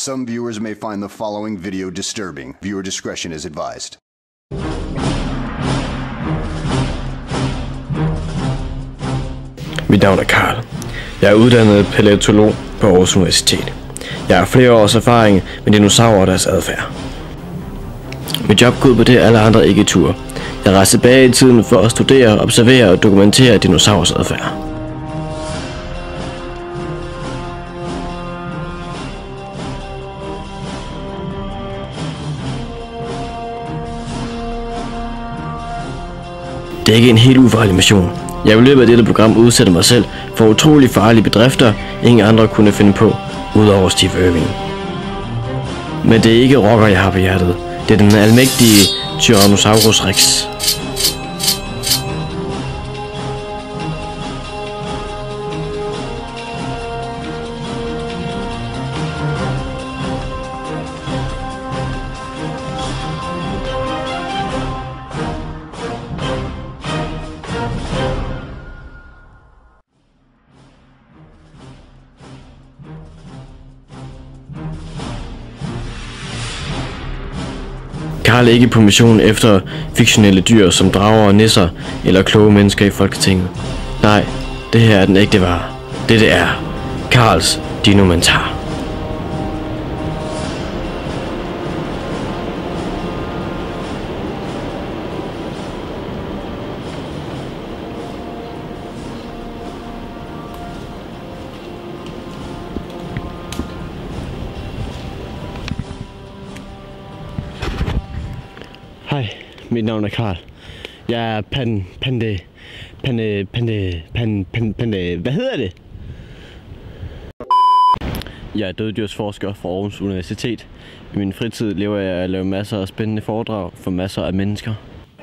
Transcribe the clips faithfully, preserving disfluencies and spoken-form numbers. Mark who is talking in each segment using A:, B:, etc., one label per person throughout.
A: Some viewers may find the following video disturbing. Viewer discretion is advised.
B: Mit navn er Karl. Jeg er uddannet palæontolog på Aarhus Universitet. Jeg har flere års erfaring med dinosaurer og deres adfærd. Mit job går ud på det, alle andre ikke turde. Jeg rejser tilbage i tiden for at studere, observere og dokumentere dinosaurers adfærd. Det er ikke en helt ufarlig mission. Jeg vil i løbet af dette program udsætte mig selv for utrolig farlige bedrifter, ingen andre kunne finde på, udover Steve Irwin. Men det er ikke rocker, jeg har på hjertet. Det er den almægtige Tyrannosaurus Rex. Karl er ikke på mission efter fiktionelle dyr som drager og nisser eller kloge mennesker i Folketinget. Nej, det her er den ægte vare. Dette er Karls Dinomentar. Hej, mit navn er Karl. Jeg er pan... pande... pande... pande... pande... pande... pande... Hvad hedder det? Jeg er døddyrsforsker fra Aarhus Universitet. I min fritid lever jeg af at lave masser af spændende foredrag for masser af mennesker.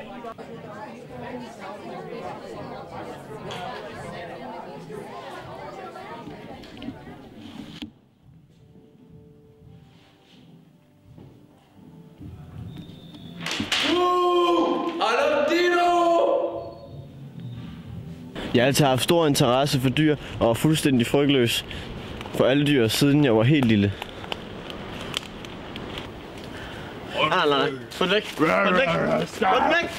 B: Jeg har altid haft stor interesse for dyr og er fuldstændig frygtløs for alle dyr, siden jeg var helt lille. Ah, nej, nej. Få den væk. Få den væk. Få den væk.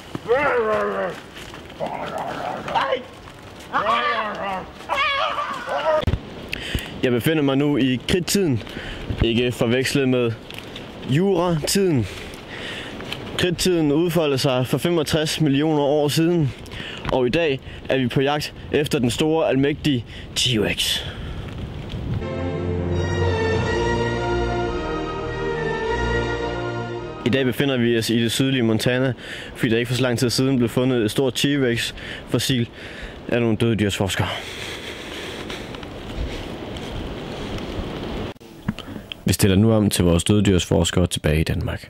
B: Jeg befinder mig nu i kridttiden. Ikke forvekslet med juratiden. Kridttiden udfoldede sig for femogtres millioner år siden. Og i dag er vi på jagt efter den store, almægtige T-Rex. I dag befinder vi os i det sydlige Montana, fordi der ikke for så lang tid siden blev fundet et stort T-Rex-fossil af nogle døddyrsforskere. Vi stiller nu om til vores døddyrsforskere tilbage i Danmark.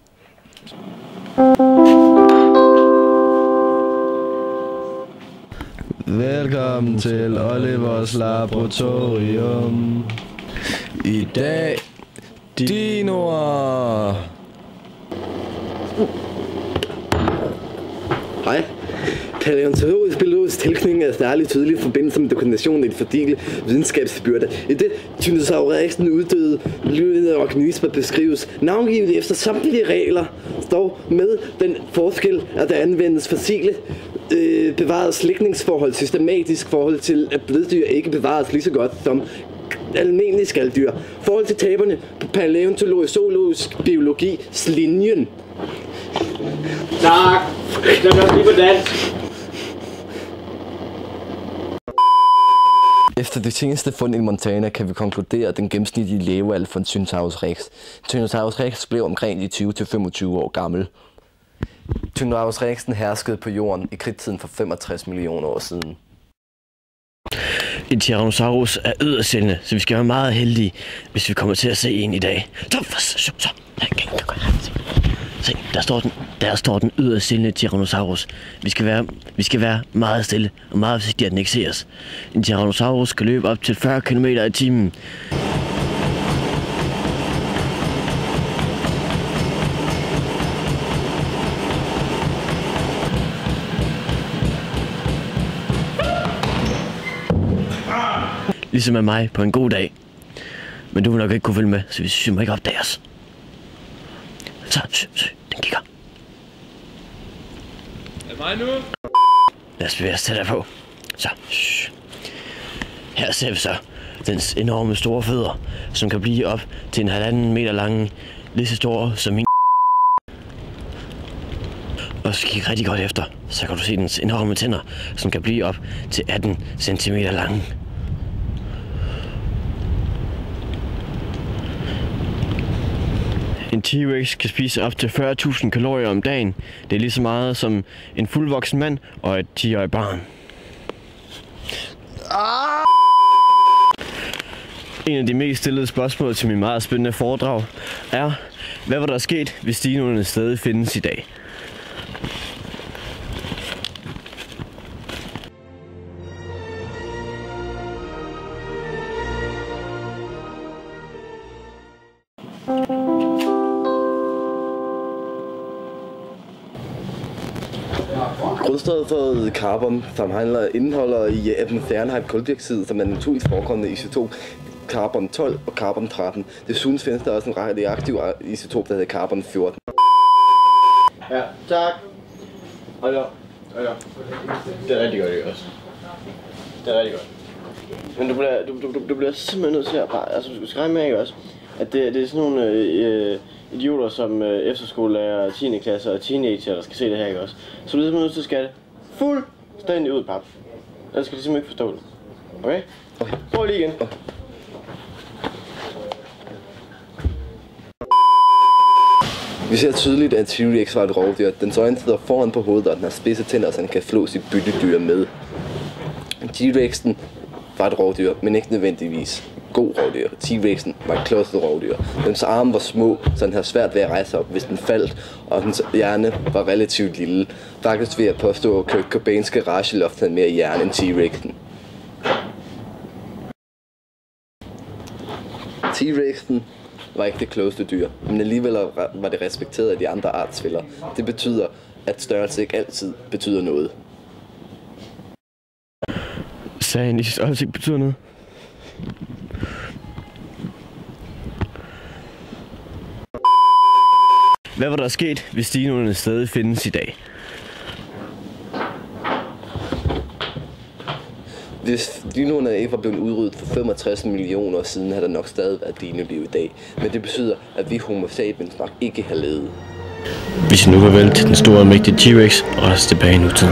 B: Velkommen til Olivers Laboratorium. I dag, dinoer.
C: Hej. Palæontologisk biologisk tilknytning er særligt tydelig i forbindelse med dokumentationen af de fordele videnskabsbyrder. I det Tyrannosaurexen uddøde levende organismer beskrives navngivet efter samtlige regler, dog med den forskel, at der anvendes fossile øh, bevaret slægtningsforhold, systematisk forhold til, at bløddyr ikke bevares lige så godt som almindelige skalddyr. Forhold til taberne på palæontologisk zoologisk biologi linjen. Tak. Jeg gør lige på dansk. Efter det seneste fund i Montana kan vi konkludere, at den gennemsnitlige levealder for en Tyrannosaurus rex. Tyrannosaurus rex blev omkring de tyve til femogtyve år gammel. Tyrannosaurus rexen herskede på jorden i kridttiden for femogtres millioner år siden.
B: En Tyrannosaurus er ydersjældne, så vi skal være meget heldige, hvis vi kommer til at se en i dag. Så, så, så. Se, der står den, der står den ydersjældne Tyrannosaurus. Vi skal være, vi skal være meget stille og meget forsigtige, at den ikke ser os. En Tyrannosaurus kan løbe op til fyrre kilometer i timen. Ligesom af mig på en god dag. Men du vil nok ikke kunne følge med, så vi synes, vi må ikke opdage os. Så, sø, sø, den kigger.
D: Er det mig nu?
B: Lad os bevæge os tættere på. Så, shh. Her ser vi så dens enorme store fødder, som kan blive op til en halvanden meter lange, lige så store som min. Og så kigge rigtig godt efter, så kan du se dens enorme tænder, som kan blive op til atten centimeter lange. En T-Rex kan spise op til fyrre tusind kalorier om dagen. Det er lige så meget som en fuldvoksen mand og et ti-årigt barn. En af de mest stillede spørgsmål til min meget spændende foredrag er, hvad var der sket, hvis dinoerne stadig findes i dag?
C: Grundstoffet for carbon, som handler indeholder i atmosfæren koldioxid, som er naturligt forekommende isotop carbon tolv og carbon tretten. Desuden findes der også en radioaktiv isotop, der hedder carbon fjorten.
B: Ja, tak. Hold op. Hold op. Det er rigtig godt, ikke også? Det er rigtig godt. Men du bliver, du, du, du bliver simpelthen nødt til at bare, altså du skal regne med, ikke også? At det, det er sådan nogle øh, idioter som øh, efterskolelærer, tiende klasse og teenager, der skal se det her, ikke også? Så du er simpelthen nødt til at skære det fuldstændig ud, pap. Ellers skal de simpelthen ikke forstå det. Okay? Okay. Prøv lige igen. Okay.
C: Vi ser tydeligt, at T-Rex var et rovdyr. Dens øjne sidder foran på hovedet, og den har spidse tænder, så den kan flå sit byttedyr med. T-Rexen var et rovdyr, men ikke nødvendigvis god rovdyr. T-Rexen var et klodset rovdyr. Dens arme var små, så den havde svært ved at rejse op, hvis den faldt, og dens hjerne var relativt lille. Faktisk vil jeg påstå, at Kurt Cobains garageloft havde mere hjerne end T-Rexen. T-Rexen var ikke det klogeste dyr, men alligevel var det respekteret af de andre artsfæller. Det betyder, at størrelse ikke altid betyder noget.
B: Sagde han, at størrelse ikke betyder noget? Hvad var der sket, hvis dinoerne stadig findes i dag?
C: Hvis dinoerne ikke var blevet udryddet for femogtres millioner år siden, havde der nok stadig været dinoliv i dag. Men det betyder, at vi homo sapiens nok ikke har levet.
B: Vi skal nu gå vel til den store og mægtige T-Rex og os tilbage i nutiden.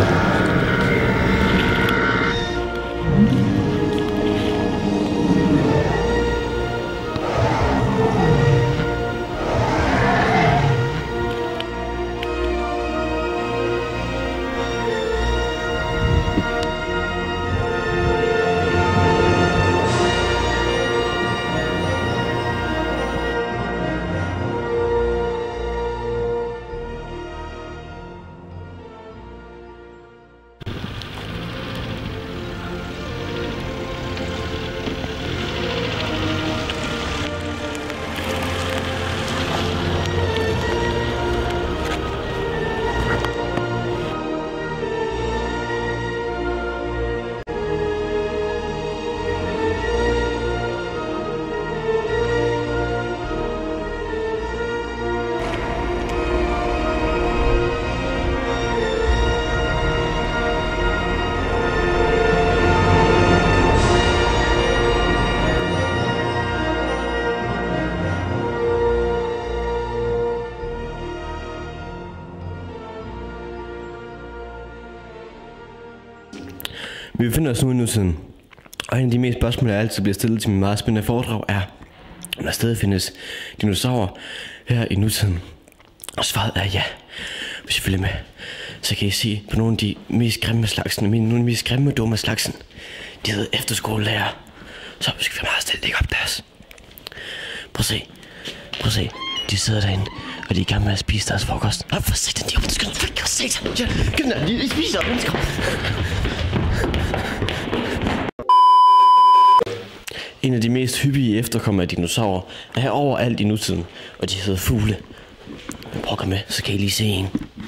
B: Vi befinder os nu i nutiden, og en af de mest spørgsmål, jeg altid bliver stillet til min meget spændende foredrag, er, om der stadig findes dinosaurer her i nutiden. Og svaret er ja. Hvis I følger med, så kan I se på nogle af de mest grimme slagsen, nogle af de mest grimme og dumme slagsen. De hedder efterskolelærer. Så skal vi være meget stille, ikke opdages. Prøv at se. Prøv at se. De sidder derinde, og de er i gang med at spise deres frokost. Nå, for satan, de er åbne. Skynd dig, for satan. De spiser mennesker. En af de mest hyppige efterkommere af dinosaurer er her overalt i nutiden, og de hedder fugle. Prøv at komme med, så kan I lige se en.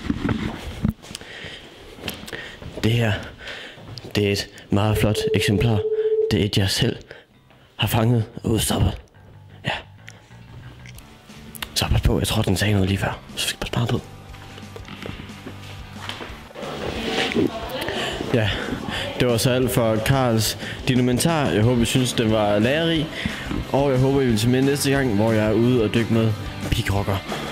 B: Det her, det er et meget flot eksemplar. Det er et, jeg selv har fanget og udstoppet. på. Jeg tror, den sagde noget lige før. Så skal man passe på. Ja, det var så alt for Karls dokumentar. Jeg håber, I synes, det var lærerig. Og jeg håber, I vil se med næste gang, hvor jeg er ude og dykke med pigrocker.